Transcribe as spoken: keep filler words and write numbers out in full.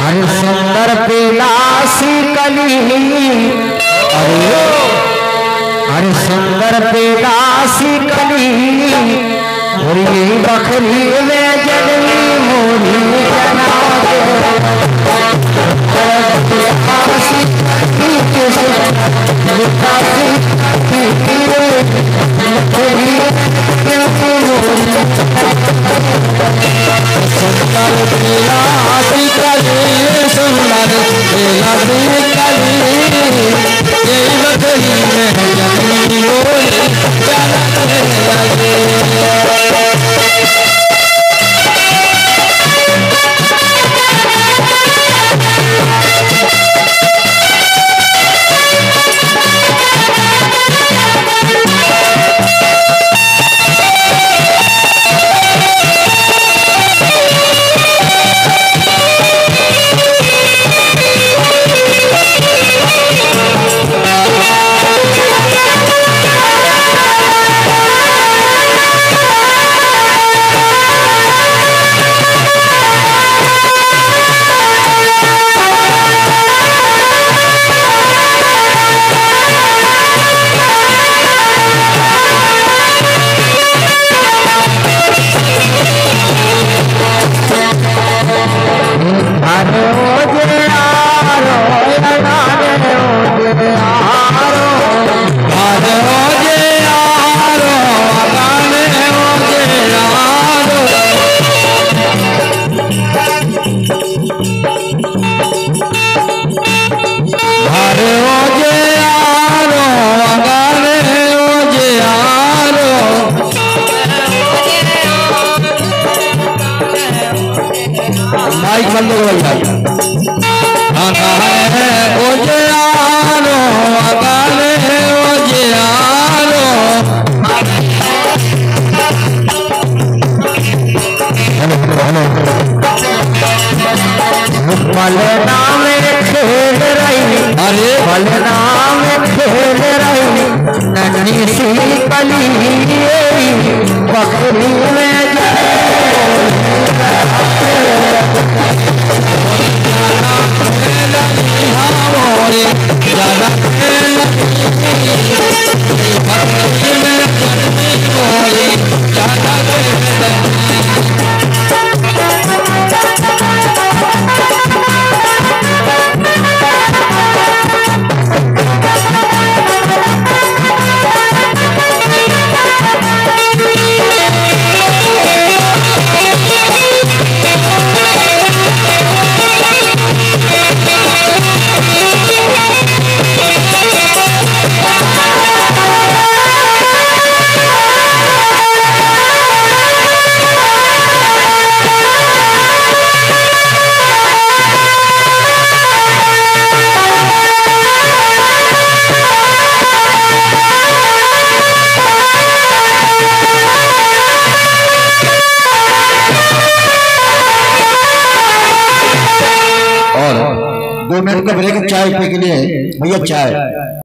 अरे सुंदर पेलासी कली, अरे अरे सुंदर पेलासी कली, और ये बकरी में जन्मी मोरी जनाबे। सुंदर पेलासी कली, सुंदर पेलासी कली, ये बकरी में जन्मी मोरी जनाबे। माइक बंद करो भाई। आगा है ओजे आरो, आगा है ओजे आरो, भले नाम खेल रही, अरे भले नाम खेल रही, नन्ही सी कली बकरी में दो मिनट का ब्रेक चाय पे के लिए भैया चाय।